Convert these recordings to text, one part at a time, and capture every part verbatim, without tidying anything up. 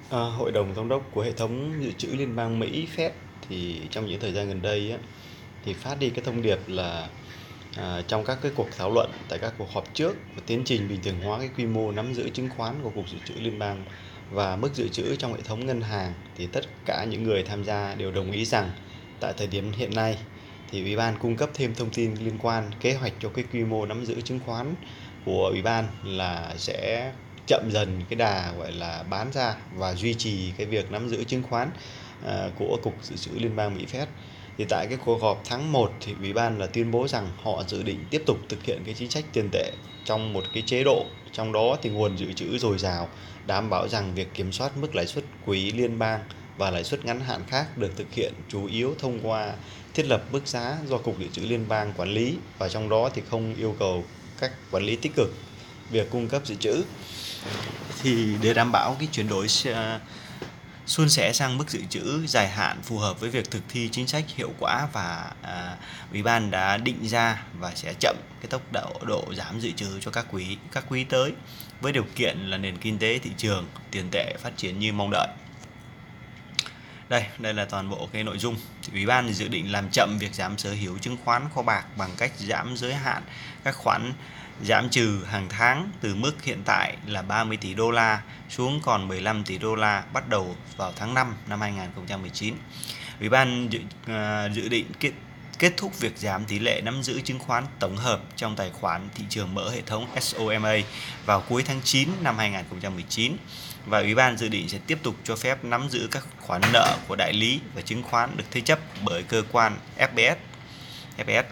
À, Hội đồng Giám đốc của hệ thống dự trữ liên bang Mỹ Fed thì trong những thời gian gần đây á, thì phát đi cái thông điệp là à, trong các cái cuộc thảo luận tại các cuộc họp trước và tiến trình bình thường hóa cái quy mô nắm giữ chứng khoán của Cục Dự trữ Liên bang và mức dự trữ trong hệ thống ngân hàng, thì tất cả những người tham gia đều đồng ý rằng tại thời điểm hiện nay thì Ủy ban cung cấp thêm thông tin liên quan kế hoạch cho cái quy mô nắm giữ chứng khoán của Ủy ban là sẽ chậm dần cái đà gọi là bán ra và duy trì cái việc nắm giữ chứng khoán à, của Cục Dự trữ Liên bang Mỹ Fed. Thì tại cái cuộc họp tháng một thì Ủy ban là tuyên bố rằng họ dự định tiếp tục thực hiện cái chính sách tiền tệ trong một cái chế độ, trong đó thì nguồn dự trữ dồi dào, đảm bảo rằng việc kiểm soát mức lãi suất quỹ liên bang và lãi suất ngắn hạn khác được thực hiện chủ yếu thông qua thiết lập mức giá do Cục Dự trữ Liên bang quản lý, và trong đó thì không yêu cầu các quản lý tích cực việc cung cấp dự trữ. Thì để đảm bảo cái chuyển đổi suôn sẻ sang mức dự trữ dài hạn phù hợp với việc thực thi chính sách hiệu quả, và à, Ủy ban đã định ra và sẽ chậm cái tốc độ độ giảm dự trữ cho các quý các quý tới, với điều kiện là nền kinh tế, thị trường tiền tệ phát triển như mong đợi. Đây, đây là toàn bộ cái nội dung. Thì Ủy ban dự định làm chậm việc giảm sở hữu chứng khoán kho bạc bằng cách giảm giới hạn các khoản giảm trừ hàng tháng từ mức hiện tại là ba mươi tỷ đô la xuống còn mười lăm tỷ đô la bắt đầu vào tháng năm năm hai nghìn không trăm mười chín. Ủy ban dự, uh, dự định kết kết thúc việc giảm tỷ lệ nắm giữ chứng khoán tổng hợp trong tài khoản thị trường mở hệ thống SOMA vào cuối tháng chín năm hai nghìn không trăm mười chín, và Ủy ban dự định sẽ tiếp tục cho phép nắm giữ các khoản nợ của đại lý và chứng khoán được thế chấp bởi cơ quan ép pê ét, ép pê ét,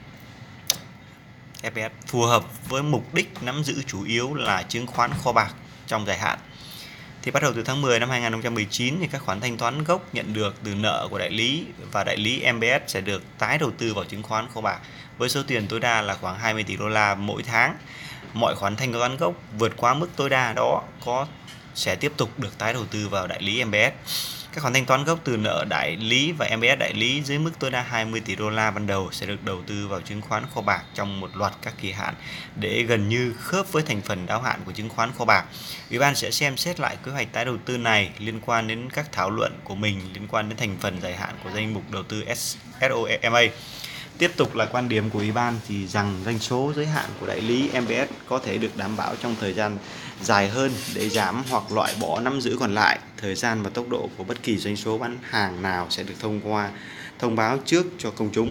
ép pê ét phù hợp với mục đích nắm giữ chủ yếu là chứng khoán kho bạc trong dài hạn. Thì bắt đầu từ tháng mười năm hai nghìn không trăm mười chín thì các khoản thanh toán gốc nhận được từ nợ của đại lý và đại lý em bê ét sẽ được tái đầu tư vào chứng khoán kho bạc với số tiền tối đa là khoảng hai mươi tỷ đô la mỗi tháng. Mọi khoản thanh toán gốc vượt quá mức tối đa đó có sẽ tiếp tục được tái đầu tư vào đại lý em bê ét. Các khoản thanh toán gốc từ nợ đại lý và em bê ét đại lý dưới mức tối đa hai mươi tỷ đô la ban đầu sẽ được đầu tư vào chứng khoán kho bạc trong một loạt các kỳ hạn để gần như khớp với thành phần đáo hạn của chứng khoán kho bạc. Ủy ban sẽ xem xét lại kế hoạch tái đầu tư này liên quan đến các thảo luận của mình liên quan đến thành phần dài hạn của danh mục đầu tư SOMA. Tiếp tục là quan điểm của Ủy ban thì rằng doanh số giới hạn của đại lý em bê ét có thể được đảm bảo trong thời gian dài hơn để giảm hoặc loại bỏ nắm giữ còn lại. Thời gian và tốc độ của bất kỳ doanh số bán hàng nào sẽ được thông qua thông báo trước cho công chúng.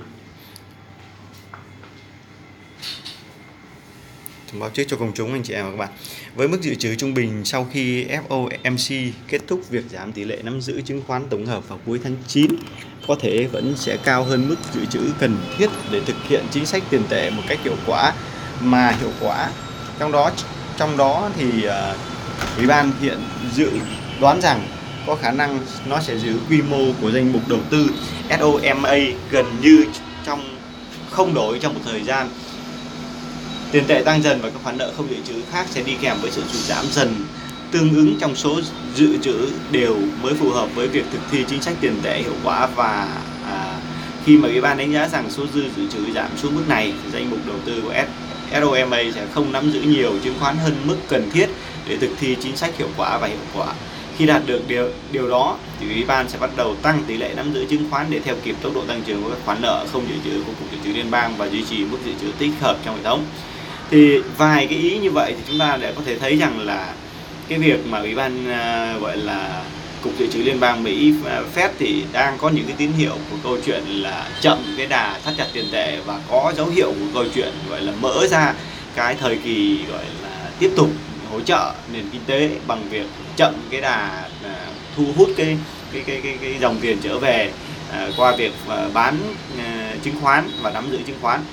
Thông báo trước cho công chúng anh chị em và các bạn. Với mức dự trữ trung bình sau khi ép ô em xê kết thúc việc giảm tỷ lệ nắm giữ chứng khoán tổng hợp vào cuối tháng chín, có thể vẫn sẽ cao hơn mức dự trữ cần thiết để thực hiện chính sách tiền tệ một cách hiệu quả mà hiệu quả. Trong đó trong đó thì uh, Ủy ban hiện dự đoán rằng có khả năng nó sẽ giữ quy mô của danh mục đầu tư SOMA gần như trong không đổi trong một thời gian. Tiền tệ tăng dần và các khoản nợ không dự trữ khác sẽ đi kèm với sự sụt giảm dần tương ứng trong số dự trữ đều mới phù hợp với việc thực thi chính sách tiền tệ hiệu quả. Và à, khi mà Ủy ban đánh giá rằng số dư dự trữ giảm xuống mức này thì danh mục đầu tư của SOMA sẽ không nắm giữ nhiều chứng khoán hơn mức cần thiết để thực thi chính sách hiệu quả và hiệu quả. Khi đạt được điều, điều đó thì Ủy ban sẽ bắt đầu tăng tỷ lệ nắm giữ chứng khoán để theo kịp tốc độ tăng trưởng của các khoản nợ không dự trữ của Cục Dự trữ Liên bang và duy trì mức dự trữ tích hợp trong hệ thống. Thì vài cái ý như vậy thì chúng ta đã có thể thấy rằng là cái việc mà Ủy ban uh, gọi là Cục Dự trữ Liên bang Mỹ uh, Fed thì đang có những cái tín hiệu của câu chuyện là chậm cái đà thắt chặt tiền tệ và có dấu hiệu của câu chuyện gọi là mở ra cái thời kỳ gọi là tiếp tục hỗ trợ nền kinh tế bằng việc chậm cái đà uh, thu hút cái cái cái cái, cái dòng tiền trở về uh, qua việc uh, bán uh, chứng khoán và nắm giữ chứng khoán.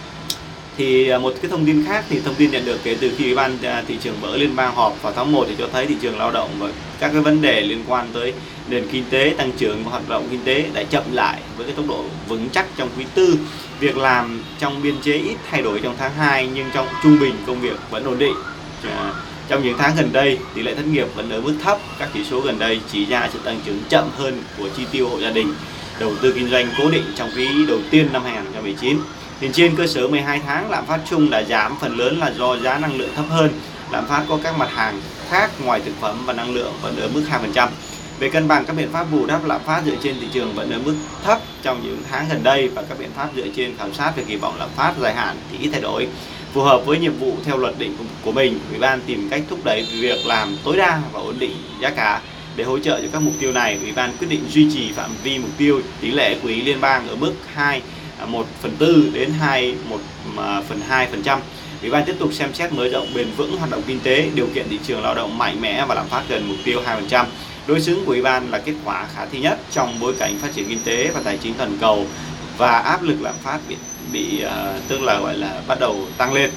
Thì một cái thông tin khác thì thông tin nhận được kể từ khi Ủy ban thị trường mở liên bang họp vào tháng một thì cho thấy thị trường lao động và các cái vấn đề liên quan tới nền kinh tế, tăng trưởng và hoạt động kinh tế đã chậm lại với cái tốc độ vững chắc trong quý tư. Việc làm trong biên chế ít thay đổi trong tháng hai nhưng trong trung bình công việc vẫn ổn định. Trong những tháng gần đây, tỷ lệ thất nghiệp vẫn ở mức thấp, các chỉ số gần đây chỉ ra sự tăng trưởng chậm hơn của chi tiêu hộ gia đình, đầu tư kinh doanh cố định trong quý đầu tiên năm hai nghìn không trăm mười chín. Thì trên cơ sở mười hai tháng, lạm phát chung đã giảm phần lớn là do giá năng lượng thấp hơn lạm phát có các mặt hàng khác ngoài thực phẩm và năng lượng vẫn ở mức hai phần trăm. Về cân bằng, các biện pháp bù đắp lạm phát dựa trên thị trường vẫn ở mức thấp trong những tháng gần đây, và các biện pháp dựa trên khảo sát về kỳ vọng lạm phát dài hạn thì ít thay đổi. Phù hợp với nhiệm vụ theo luật định của mình, Ủy ban tìm cách thúc đẩy việc làm tối đa và ổn định giá cả. Để hỗ trợ cho các mục tiêu này, Ủy ban quyết định duy trì phạm vi mục tiêu tỷ lệ quỹ liên bang ở mức hai một phần tư đến hai một phần hai phần trăm. Ủy ban tiếp tục xem xét mở rộng bền vững hoạt động kinh tế, điều kiện thị trường lao động mạnh mẽ và lạm phát gần mục tiêu hai phần trăm. Đối xứng của Ủy ban là kết quả khả thi nhất trong bối cảnh phát triển kinh tế và tài chính toàn cầu và áp lực lạm phát bị, bị uh, tức là gọi là bắt đầu tăng lên.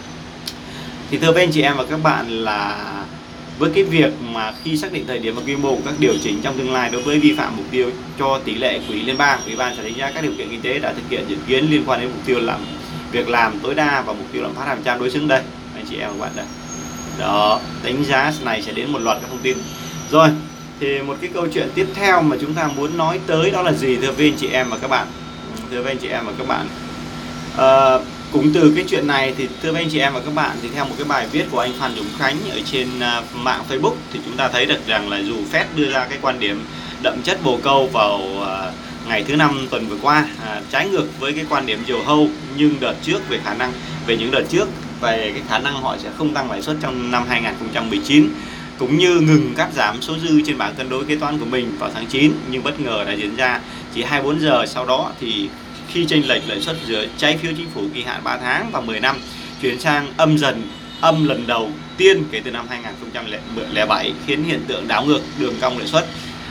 Thì thưa với anh chị em và các bạn là với cái việc mà khi xác định thời điểm và quy mô của các điều chỉnh trong tương lai đối với vi phạm mục tiêu cho tỷ lệ quỹ liên bang, Ủy ban sẽ đánh giá các điều kiện kinh tế đã thực hiện dự kiến liên quan đến mục tiêu làm việc làm tối đa và mục tiêu lạm phát hai phần trăm đối xứng đây. Anh chị em và các bạn đây. Đó, đánh giá này sẽ đến một loạt các thông tin. Rồi, thì một cái câu chuyện tiếp theo mà chúng ta muốn nói tới đó là gì thưa với anh chị em và các bạn? Thưa với anh chị em và các bạn, à, cũng từ cái chuyện này thì thưa với anh chị em và các bạn, thì theo một cái bài viết của anh Phan Dũng Khánh ở trên uh, mạng Facebook thì chúng ta thấy được rằng là dù Fed đưa ra cái quan điểm đậm chất bồ câu vào uh, ngày thứ năm tuần vừa qua, à, trái ngược với cái quan điểm diều hâu, nhưng đợt trước về khả năng về những đợt trước về cái khả năng họ sẽ không tăng lãi suất trong năm hai nghìn không trăm mười chín, cũng như ngừng cắt giảm số dư trên bảng cân đối kế toán của mình vào tháng chín, nhưng bất ngờ đã diễn ra chỉ hai mươi bốn giờ sau đó thì khi chênh lệch lãi suất giữa trái phiếu chính phủ kỳ hạn ba tháng và mười năm chuyển sang âm dần âm lần đầu tiên kể từ năm hai nghìn không trăm lẻ bảy, khiến hiện tượng đảo ngược đường cong lãi suất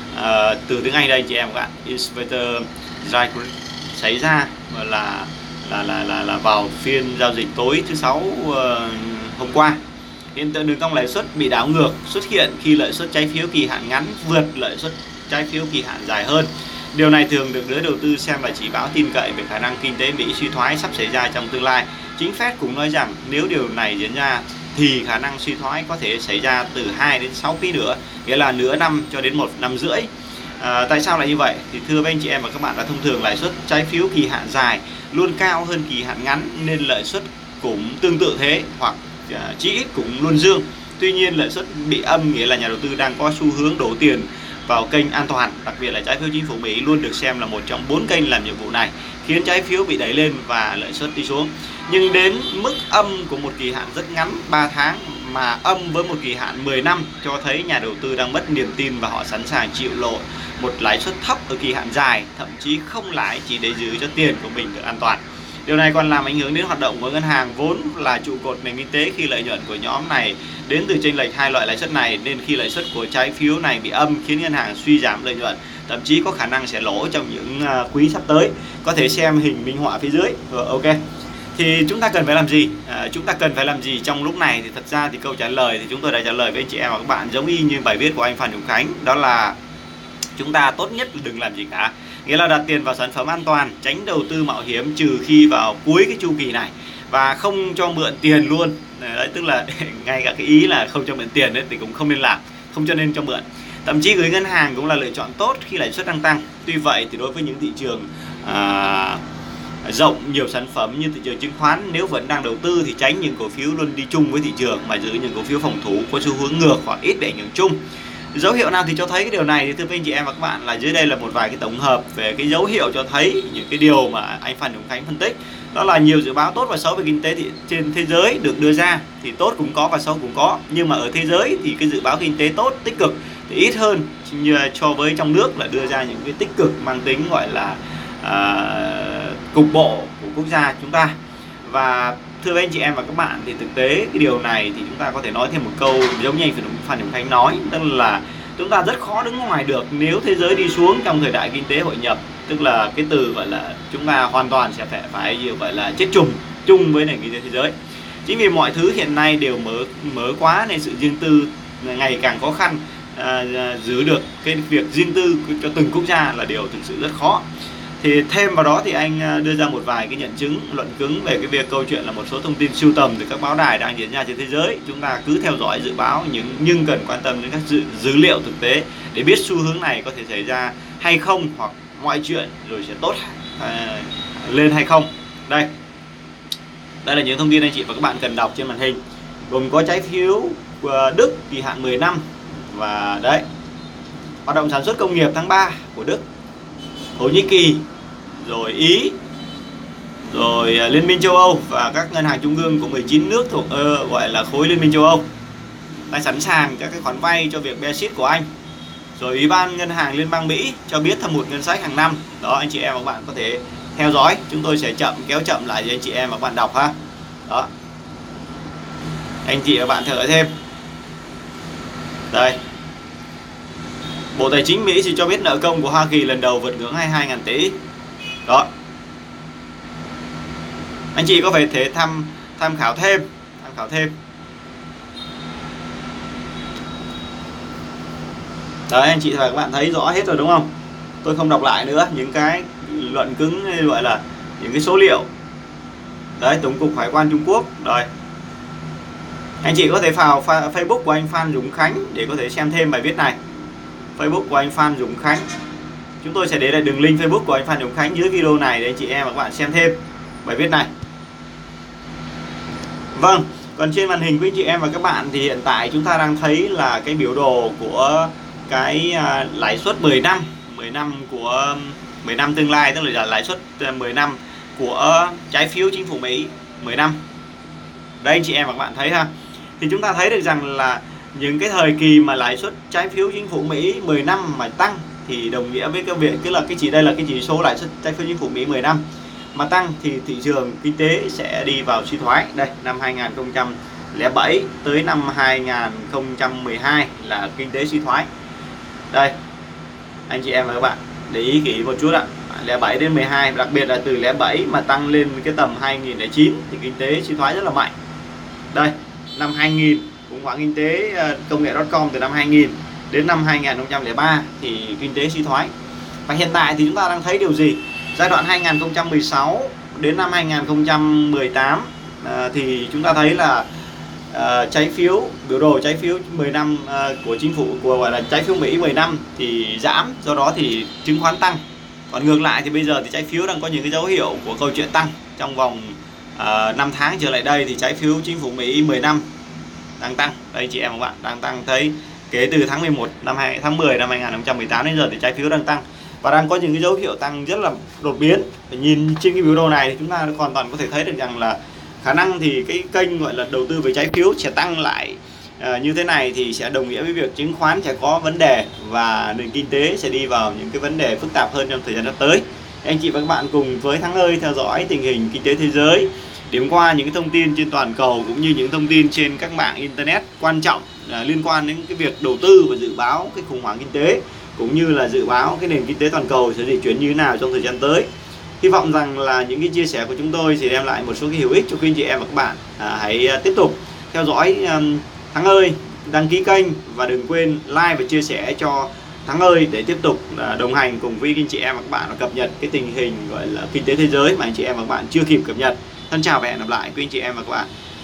à, từ tiếng Anh đây chị em các bạn, inverted gyre xảy ra là là là là là vào phiên giao dịch tối thứ sáu uh, hôm qua. Hiện tượng đường cong lãi suất bị đảo ngược xuất hiện khi lợi suất trái phiếu kỳ hạn ngắn vượt lợi suất trái phiếu kỳ hạn dài hơn. Điều này thường được giới đầu tư xem là chỉ báo tin cậy về khả năng kinh tế Mỹ suy thoái sắp xảy ra trong tương lai. Chính Fed cũng nói rằng nếu điều này diễn ra thì khả năng suy thoái có thể xảy ra từ hai đến sáu quý nữa, nghĩa là nửa năm cho đến một năm rưỡi. À, tại sao lại như vậy? Thì thưa với anh chị em và các bạn, là thông thường lãi suất trái phiếu kỳ hạn dài luôn cao hơn kỳ hạn ngắn, nên lợi suất cũng tương tự thế, hoặc uh, chỉ ít cũng luôn dương. Tuy nhiên lợi suất bị âm nghĩa là nhà đầu tư đang có xu hướng đổ tiền vào kênh an toàn, đặc biệt là trái phiếu chính phủ Mỹ luôn được xem là một trong bốn kênh làm nhiệm vụ này, khiến trái phiếu bị đẩy lên và lợi suất đi xuống. Nhưng đến mức âm của một kỳ hạn rất ngắn ba tháng mà âm với một kỳ hạn mười năm cho thấy nhà đầu tư đang mất niềm tin và họ sẵn sàng chịu lộ một lãi suất thấp ở kỳ hạn dài, thậm chí không lãi chỉ để giữ cho tiền của mình được an toàn. Điều này còn làm ảnh hưởng đến hoạt động của ngân hàng vốn là trụ cột nền kinh tế, khi lợi nhuận của nhóm này đến từ chênh lệch hai loại lãi suất này, nên khi lãi suất của trái phiếu này bị âm khiến ngân hàng suy giảm lợi nhuận, thậm chí có khả năng sẽ lỗ trong những quý sắp tới. Có thể xem hình minh họa phía dưới. Rồi, ok. Thì chúng ta cần phải làm gì? À, chúng ta cần phải làm gì trong lúc này? Thì thật ra thì câu trả lời thì chúng tôi đã trả lời với anh chị em và các bạn giống y như bài viết của anh Phan Dũng Khánh, đó là chúng ta tốt nhất là đừng làm gì cả. Nghĩa là đặt tiền vào sản phẩm an toàn, tránh đầu tư mạo hiểm trừ khi vào cuối cái chu kỳ này, và không cho mượn tiền luôn. Đấy, tức là ngay cả cái ý là không cho mượn tiền đấy thì cũng không nên làm, không cho nên cho mượn. Thậm chí gửi ngân hàng cũng là lựa chọn tốt khi lãi suất đang tăng. Tuy vậy thì đối với những thị trường à, rộng nhiều sản phẩm như thị trường chứng khoán, nếu vẫn đang đầu tư thì tránh những cổ phiếu luôn đi chung với thị trường, mà giữ những cổ phiếu phòng thủ có xu hướng ngược hoặc ít bị ảnh hưởng chung. Dấu hiệu nào thì cho thấy cái điều này? Thì thưa với anh chị em và các bạn, là dưới đây là một vài cái tổng hợp về cái dấu hiệu cho thấy những cái điều mà anh Phan Dũng Khánh phân tích. Đó là nhiều dự báo tốt và xấu về kinh tế thì trên thế giới được đưa ra, thì tốt cũng có và xấu cũng có, nhưng mà ở thế giới thì cái dự báo kinh tế tốt tích cực thì ít hơn so với trong nước là đưa ra những cái tích cực mang tính gọi là à, cục bộ của quốc gia chúng ta. Và thưa với anh chị em và các bạn, thì thực tế cái điều này thì chúng ta có thể nói thêm một câu giống như anh Phan Dũng Khánh nói, tức là chúng ta rất khó đứng ngoài được nếu thế giới đi xuống trong thời đại kinh tế hội nhập, tức là cái từ gọi là chúng ta hoàn toàn sẽ phải phải như vậy là chết trùng chung với nền kinh tế thế giới. Chính vì mọi thứ hiện nay đều mở mở quá nên sự riêng tư ngày càng khó khăn, à, giữ được cái việc riêng tư cho từng quốc gia là điều thực sự rất khó. Thì thêm vào đó thì anh đưa ra một vài cái nhận chứng luận cứng về cái việc câu chuyện là một số thông tin sưu tầm từ các báo đài đang diễn ra trên thế giới. Chúng ta cứ theo dõi dự báo nhưng, nhưng cần quan tâm đến các dữ, dữ liệu thực tế để biết xu hướng này có thể xảy ra hay không, hoặc mọi chuyện rồi sẽ tốt à, lên hay không. Đây, đây là những thông tin anh chị và các bạn cần đọc trên màn hình. gồm có trái phiếu Đức kỳ hạn mười năm, và đấy, hoạt động sản xuất công nghiệp tháng ba của Đức, Thổ Nhĩ Kỳ, rồi Ý, rồi Liên minh châu Âu và các ngân hàng trung ương của mười chín nước thuộc uh, gọi là khối Liên minh châu Âu đã sẵn sàng các cái khoản vay cho việc Brexit của Anh. Rồi Ủy ban Ngân hàng Liên bang Mỹ cho biết thâm hụt ngân sách hàng năm. Đó, anh chị em và các bạn có thể theo dõi, chúng tôi sẽ chậm kéo chậm lại cho anh chị em và các bạn đọc ha. Đó, anh chị và bạn theo dõi thêm. Đây, Bộ Tài chính Mỹ thì cho biết nợ công của Hoa Kỳ lần đầu vượt ngưỡng hai mươi hai nghìn tỷ. Đó, anh chị có thể tham tham khảo thêm, tham khảo thêm. Đấy, anh chị và các bạn thấy rõ hết rồi đúng không? Tôi không đọc lại nữa những cái luận cứng hay gọi là những cái số liệu. Đấy, Tổng cục Hải quan Trung Quốc. Rồi, anh chị có thể vào Facebook của anh Phan Dũng Khánh để có thể xem thêm bài viết này. Facebook của anh Phan Dũng Khánh, chúng tôi sẽ để lại đường link Facebook của anh Phan Dũng Khánh dưới video này để anh chị em và các bạn xem thêm bài viết này. Vâng, còn trên màn hình của anh chị em và các bạn thì hiện tại chúng ta đang thấy là cái biểu đồ của cái uh, lãi suất mười năm, mười năm của mười năm tương lai, tức là lãi suất mười năm của trái phiếu chính phủ Mỹ mười năm. Đây anh chị em và các bạn thấy ha. Thì chúng ta thấy được rằng là những cái thời kỳ mà lãi suất trái phiếu chính phủ Mỹ mười năm mà tăng thì đồng nghĩa với cái việc tức là cái chỉ đây là cái chỉ số lãi suất trái phiếu chính phủ Mỹ mười năm mà tăng thì thị trường kinh tế sẽ đi vào suy thoái. Đây, năm hai nghìn không trăm lẻ bảy tới năm hai nghìn không trăm mười hai là kinh tế suy thoái. Đây, anh chị em và các bạn để ý kỹ một chút ạ. lẻ bảy đến mười hai, đặc biệt là từ lẻ bảy mà tăng lên cái tầm hai nghìn lẻ chín thì kinh tế suy thoái rất là mạnh. Đây, năm hai nghìn khủng hoảng kinh tế công nghệ .com từ năm hai nghìn đến năm hai nghìn không trăm lẻ ba thì kinh tế suy thoái. Và hiện tại thì chúng ta đang thấy điều gì? Giai đoạn hai nghìn không trăm mười sáu đến năm hai nghìn không trăm mười tám à, thì chúng ta thấy là à, trái phiếu, biểu đồ trái phiếu mười năm à, của chính phủ, của gọi là trái phiếu Mỹ mười năm thì giảm, do đó thì chứng khoán tăng. Còn ngược lại thì bây giờ thì trái phiếu đang có những cái dấu hiệu của câu chuyện tăng. Trong vòng à, năm tháng trở lại đây thì trái phiếu chính phủ Mỹ mười năm đang tăng. Đây chị em và các bạn đang tăng, thấy kể từ tháng mười một năm hai tháng mười năm hai nghìn không trăm mười tám đến giờ thì trái phiếu đang tăng và đang có những cái dấu hiệu tăng rất là đột biến. Để nhìn trên cái biểu đồ này thì chúng ta hoàn toàn có thể thấy được rằng là khả năng thì cái kênh gọi là đầu tư về trái phiếu sẽ tăng lại à, như thế này thì sẽ đồng nghĩa với việc chứng khoán sẽ có vấn đề và nền kinh tế sẽ đi vào những cái vấn đề phức tạp hơn trong thời gian sắp tới. Anh chị và các bạn cùng với Thắng ơi theo dõi tình hình kinh tế thế giới, điểm qua những cái thông tin trên toàn cầu cũng như những thông tin trên các mạng internet quan trọng à, liên quan đến cái việc đầu tư và dự báo cái khủng hoảng kinh tế, cũng như là dự báo cái nền kinh tế toàn cầu sẽ di chuyển như thế nào trong thời gian tới. Hy vọng rằng là những cái chia sẻ của chúng tôi sẽ đem lại một số cái hữu ích cho quý anh chị em và các bạn. À, hãy tiếp tục theo dõi um, Thắng ơi, đăng ký kênh và đừng quên like và chia sẻ cho Thắng ơi để tiếp tục uh, đồng hành cùng với anh chị em và các bạn và cập nhật cái tình hình gọi là kinh tế thế giới mà anh chị em và các bạn chưa kịp cập nhật. Thân chào và hẹn gặp lại quý anh chị em và các bạn.